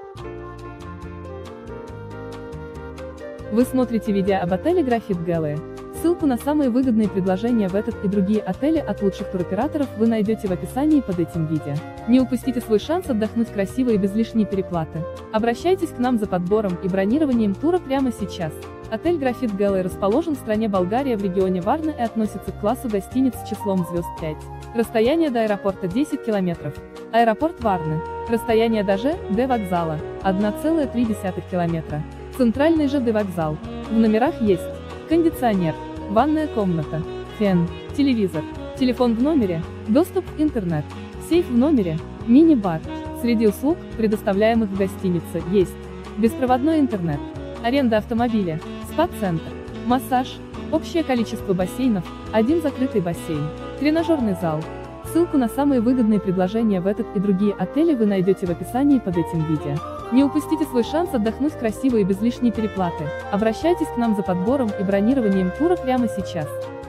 Вы смотрите видео об отеле Графит Галлея. Ссылку на самые выгодные предложения в этот и другие отели от лучших туроператоров вы найдете в описании под этим видео. Не упустите свой шанс отдохнуть красиво и без лишней переплаты. Обращайтесь к нам за подбором и бронированием тура прямо сейчас. Отель Графит Галлея расположен в стране Болгария в регионе Варна и относится к классу гостиниц с числом звезд 5. Расстояние до аэропорта 10 километров. Аэропорт Варны. Расстояние до ЖД вокзала 1,3 километра. Центральный ЖД вокзал. В номерах есть кондиционер, ванная комната, фен, телевизор, телефон в номере, доступ к интернет, сейф в номере, мини-бар. Среди услуг, предоставляемых в гостинице, есть беспроводной интернет, аренда автомобиля, спа-центр, массаж, общее количество бассейнов, один закрытый бассейн, тренажерный зал. Ссылку на самые выгодные предложения в этот и другие отели вы найдете в описании под этим видео. Не упустите свой шанс отдохнуть красиво и без лишней переплаты. Обращайтесь к нам за подбором и бронированием тура прямо сейчас.